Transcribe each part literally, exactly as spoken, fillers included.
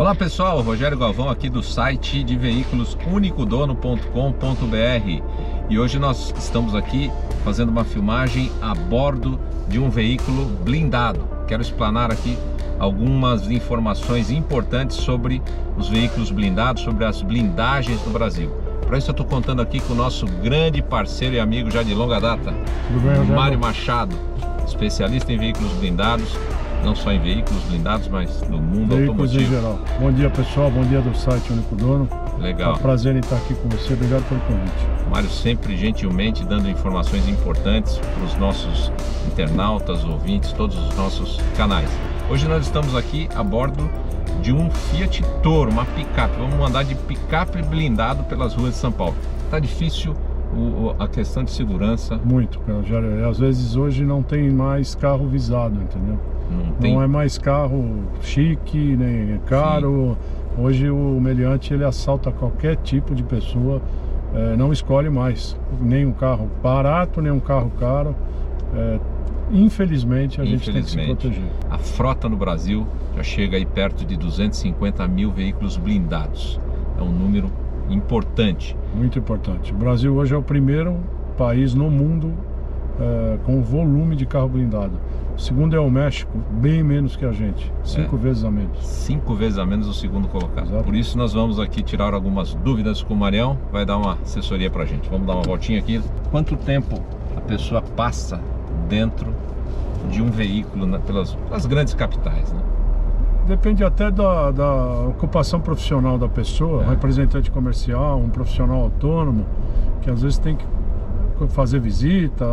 Olá pessoal, Rogério Galvão aqui do site de veículos único dono ponto com ponto br, e hoje nós estamos aqui fazendo uma filmagem a bordo de um veículo blindado. Quero explanar aqui algumas informações importantes sobre os veículos blindados, sobre as blindagens no Brasil. Para isso eu estou contando aqui com o nosso grande parceiro e amigo já de longa data, bem, Mário Machado, especialista em veículos blindados, não só em veículos blindados, mas no mundo veículos automotivo. Em geral. Bom dia pessoal, bom dia do site Único Dono. Legal. É um prazer em estar aqui com você, obrigado pelo convite. Mário sempre gentilmente dando informações importantes para os nossos internautas, ouvintes, todos os nossos canais. Hoje nós estamos aqui a bordo de um Fiat Toro, uma picape. Vamos andar de picape blindado pelas ruas de São Paulo. Tá difícil o, a questão de segurança. Muito, cara. Já, às vezes hoje não tem mais carro visado, entendeu? Não, tem... não é mais carro chique, nem caro. Sim. Hoje o meliante ele assalta qualquer tipo de pessoa, é, não escolhe mais nem um carro barato, nem um carro caro. É, infelizmente a gente tem que se proteger. A frota no Brasil já chega aí perto de duzentos e cinquenta mil veículos blindados. É um número importante. Muito importante. O Brasil hoje é o primeiro país no mundo é, com volume de carro blindado. O segundo é o México, bem menos que a gente, cinco é, vezes a menos. Cinco vezes a menos o segundo colocado. Exato. Por isso nós vamos aqui tirar algumas dúvidas com o Marião, vai dar uma assessoria pra gente. Vamos dar uma voltinha aqui. Quanto tempo a pessoa passa dentro de um veículo né, pelas, pelas grandes capitais, né? Depende até da, da ocupação profissional da pessoa, é. um representante comercial, um profissional autônomo, que às vezes tem que fazer visita,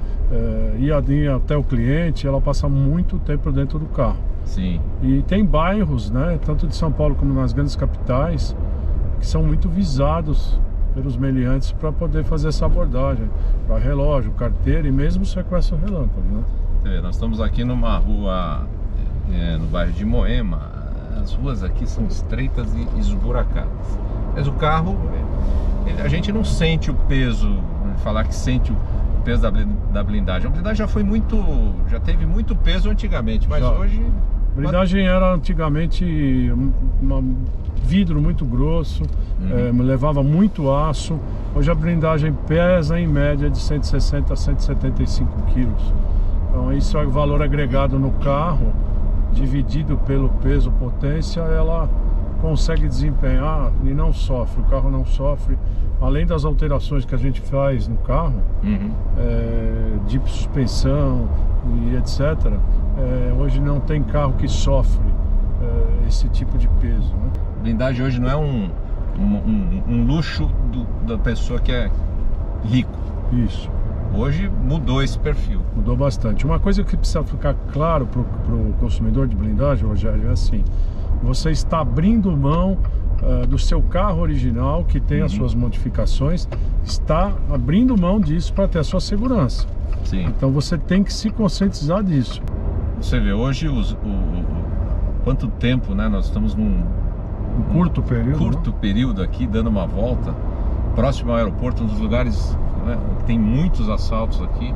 é, ir até o cliente, ela passa muito tempo dentro do carro. Sim. E tem bairros, né, tanto de São Paulo como nas grandes capitais, que são muito visados pelos meliantes para poder fazer essa abordagem, para relógio, carteira e mesmo sequestro relâmpago, né? Nós estamos aqui numa rua, é, no bairro de Moema. As ruas aqui são estreitas e esburacadas, mas o carro, ele, a gente não sente o peso, falar que sente o peso da, da blindagem. A blindagem já foi muito, já teve muito peso antigamente, mas já. Hoje... A blindagem era antigamente um vidro muito grosso, uhum. é, levava muito aço. Hoje a blindagem pesa em média de cento e sessenta a cento e setenta e cinco quilos. Então isso é o valor agregado no carro, dividido pelo peso potência, ela consegue desempenhar e não sofre, o carro não sofre. Além das alterações que a gente faz no carro, uhum. é, de suspensão e etcétera, é, hoje não tem carro que sofre é, esse tipo de peso, né? Blindagem hoje não é um, um, um, um luxo do, da pessoa que é rico. Isso. Hoje mudou esse perfil. Mudou bastante. Uma coisa que precisa ficar claro para o consumidor de blindagem, Rogério, é assim: você está abrindo mão uh, do seu carro original, que tem uhum. as suas modificações, está abrindo mão disso para ter a sua segurança. Sim. Então você tem que se conscientizar disso. Você vê hoje os, o, o, quanto tempo, né? Nós estamos num um curto período, curto né? período aqui dando uma volta próximo ao aeroporto, um dos lugares, né, tem muitos assaltos aqui.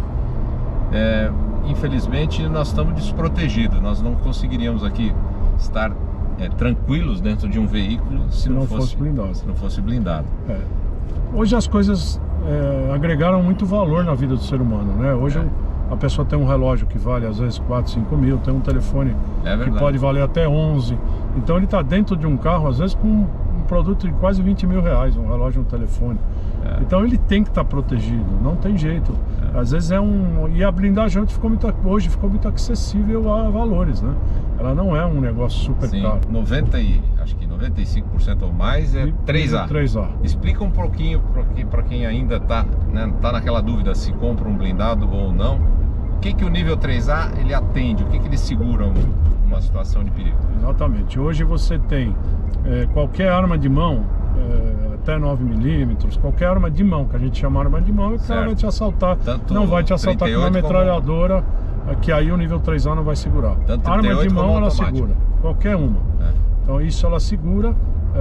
É, infelizmente nós estamos desprotegidos, nós não conseguiríamos aqui estar é, tranquilos dentro de um veículo se, se não, não fosse, fosse blindado. Se não fosse blindado. É. Hoje as coisas é, agregaram muito valor na vida do ser humano, né? Hoje é. a pessoa tem um relógio que vale às vezes quatro, cinco mil, tem um telefone é que pode valer até onze. Então ele está dentro de um carro às vezes com um produto de quase vinte mil reais, um relógio, um telefone. É. Então ele tem que estar protegido, não tem jeito. É. Às vezes é um... E a blindagem hoje ficou muito, hoje ficou muito acessível a valores, né? Ela não é um negócio super Sim, caro. noventa e, acho que noventa e cinco por cento ou mais é três A. três A. Explica um pouquinho para quem ainda está, né, tá naquela dúvida se compra um blindado ou não. O que, que o nível três A ele atende? O que, que ele segura uma situação de perigo? Exatamente. Hoje você tem é, qualquer arma de mão, é, até nove milímetros, qualquer arma de mão, que a gente chama arma de mão, é que ela vai te assaltar. Tanto não vai te assaltar com uma metralhadora, como... que aí o nível três A não vai segurar. Tanto arma de mão ela automático. Segura, qualquer uma. É. Então isso ela segura,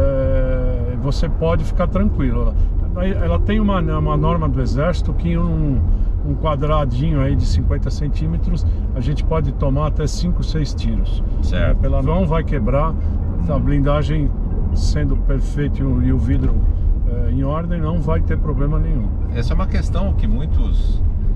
é, você pode ficar tranquilo. Ela, ela tem uma, uma norma do Exército que um, um quadradinho aí de cinquenta centímetros, a gente pode tomar até cinco, seis tiros. Certo. É, pela não vai quebrar. a blindagem sendo perfeita e o, e o vidro é, em ordem, não vai ter problema nenhum. Essa é uma questão que muitos,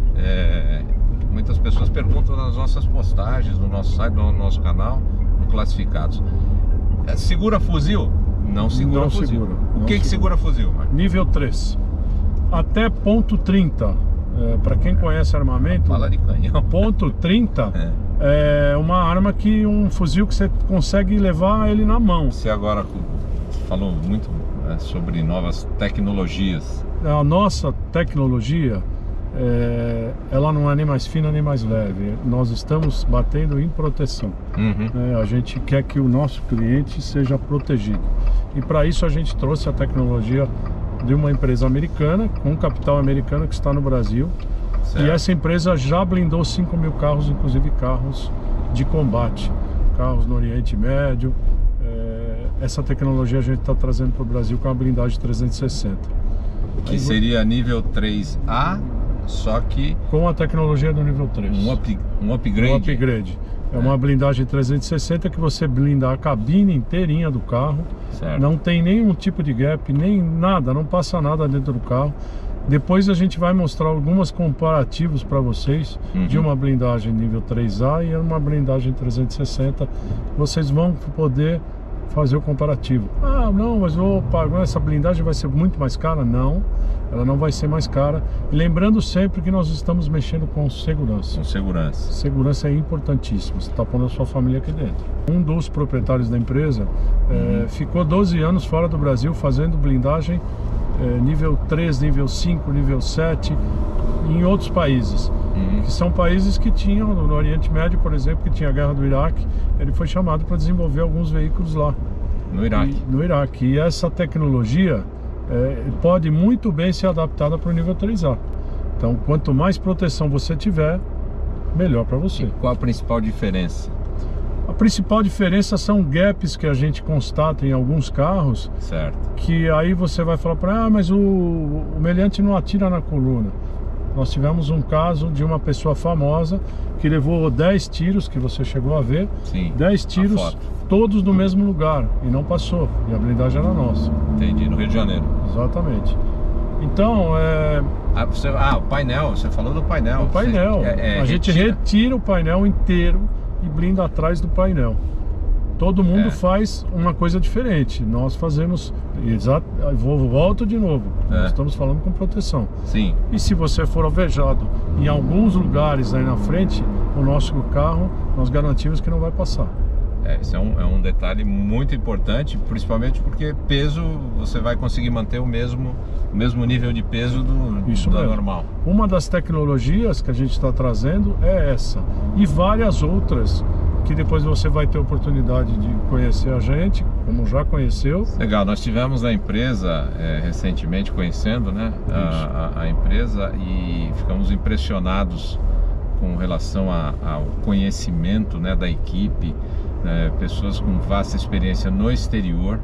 é, muitas pessoas perguntam nas nossas postagens, no nosso site, no nosso canal, no Classificados. É, segura fuzil? Não segura não fuzil. Segura, o que, que segura fuzil, Marcos? Nível três. Até ponto trinta. É, para quem conhece armamento, fala de canhão. ponto trinta é. é uma arma que um fuzil que você consegue levar ele na mão. Você agora falou muito é, sobre novas tecnologias. A nossa tecnologia, é, ela não é nem mais fina nem mais leve. Nós estamos batendo em proteção. Uhum. É, a gente quer que o nosso cliente seja protegido. E para isso a gente trouxe a tecnologia de uma empresa americana, com capital americano, que está no Brasil. Certo. E essa empresa já blindou cinco mil carros, inclusive carros de combate, carros no Oriente Médio. É, essa tecnologia a gente está trazendo para o Brasil com a blindagem trezentos e sessenta. Que Aí, seria nível três A, só que... com a tecnologia do nível três. Um, up, um upgrade. Um upgrade. É uma blindagem trezentos e sessenta que você blinda a cabine inteirinha do carro. Certo. Não tem nenhum tipo de gap, nem nada, não passa nada dentro do carro. Depois a gente vai mostrar alguns comparativos para vocês, uhum, de uma blindagem nível três A e uma blindagem trezentos e sessenta. Vocês vão poder fazer o comparativo. Ah, não, mas vou pagar, essa blindagem vai ser muito mais cara? Não, ela não vai ser mais cara. E lembrando sempre que nós estamos mexendo com segurança. Com segurança. Segurança é importantíssima, você está pondo a sua família aqui dentro. Um dos proprietários da empresa, uhum, é, ficou doze anos fora do Brasil fazendo blindagem é, nível três, nível cinco, nível sete em outros países. Uhum. Que são países que tinham, no Oriente Médio, por exemplo, que tinha a guerra do Iraque, ele foi chamado para desenvolver alguns veículos lá. No Iraque. E, no Iraque. E essa tecnologia é, pode muito bem ser adaptada para o nível três A. Então, quanto mais proteção você tiver, melhor para você. E qual a principal diferença? A principal diferença são gaps que a gente constata em alguns carros. Certo. Que aí você vai falar para ah, mas o, o meliante não atira na coluna. Nós tivemos um caso de uma pessoa famosa que levou dez tiros, que você chegou a ver. Sim, dez tiros, todos no mesmo lugar, e não passou. E a blindagem era nossa. Entendi, no Rio de Janeiro. Exatamente. Então, é... Ah, você, ah o painel, você falou do painel. O painel. Você, é, é, a gente retira. retira o painel inteiro e blinda atrás do painel. Todo mundo é. faz uma coisa diferente. Nós fazemos... Exato, vou, volto de novo. É. Nós estamos falando com proteção. Sim. E se você for alvejado em alguns lugares aí na frente, o nosso carro, nós garantimos que não vai passar. É, esse é um, é um detalhe muito importante, principalmente porque peso, você vai conseguir manter o mesmo, o mesmo nível de peso do, Isso do mesmo. normal. Uma das tecnologias que a gente está trazendo é essa. E várias outras que depois você vai ter oportunidade de conhecer a gente, como já conheceu. Legal, nós tivemos na empresa é, recentemente conhecendo, né, a, a, a empresa, e ficamos impressionados com relação a, ao conhecimento, né, da equipe, né, pessoas com vasta experiência no exterior,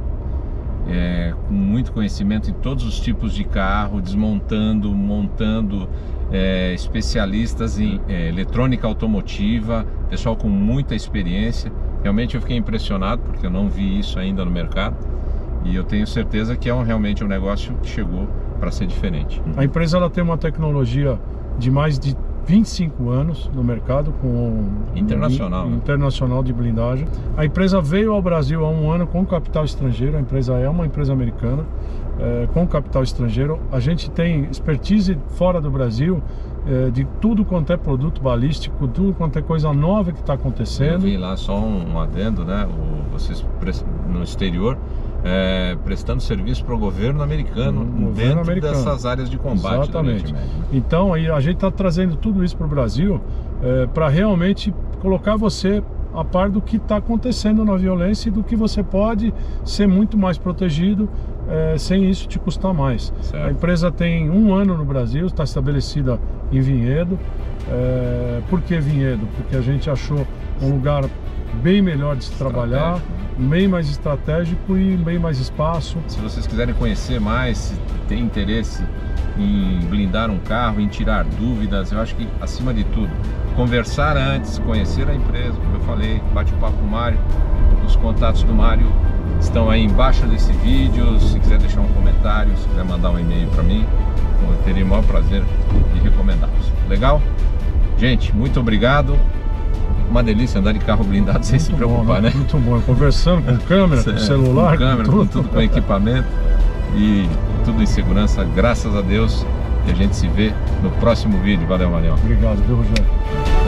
é, com muito conhecimento em todos os tipos de carro, desmontando, montando, é, especialistas em é, eletrônica automotiva, pessoal com muita experiência. Realmente eu fiquei impressionado porque eu não vi isso ainda no mercado, e eu tenho certeza que é um, realmente um negócio que chegou para ser diferente. A empresa ela tem uma tecnologia de mais de vinte e cinco anos no mercado, com internacional, um, internacional de blindagem. A empresa veio ao Brasil há um ano com capital estrangeiro. A empresa é uma empresa americana, é, com capital estrangeiro. A gente tem expertise fora do Brasil, é, de tudo quanto é produto balístico, tudo quanto é coisa nova que está acontecendo. Eu vi lá só um, um adendo, né? O, vocês no exterior É, prestando serviço para o governo americano, governo dentro americano. dessas áreas de combate. Exatamente. Então aí a gente está trazendo tudo isso para o Brasil, é, para realmente colocar você a par do que está acontecendo na violência e do que você pode ser muito mais protegido, é, sem isso te custar mais. Certo. A empresa tem um ano no Brasil, está estabelecida em Vinhedo. É, por que Vinhedo? Porque a gente achou um lugar bem melhor de se trabalhar, bem mais estratégico e bem mais espaço. Se vocês quiserem conhecer mais, se tem interesse em blindar um carro, em tirar dúvidas, eu acho que, acima de tudo, conversar antes, conhecer a empresa, como eu falei, bate o papo com o Mário, os contatos do Mário estão aí embaixo desse vídeo. Se quiser deixar um comentário, se quiser mandar um e-mail para mim, eu teria o maior prazer de recomendá-los. Legal? Gente, muito obrigado. Uma delícia andar de carro blindado sem muito se preocupar, bom, né? né? Muito bom, conversando com câmera, com celular, com câmera, com tudo. com tudo, com equipamento e tudo em segurança, graças a Deus. E a gente se vê no próximo vídeo. Valeu, Marião. Obrigado, viu, Rogério?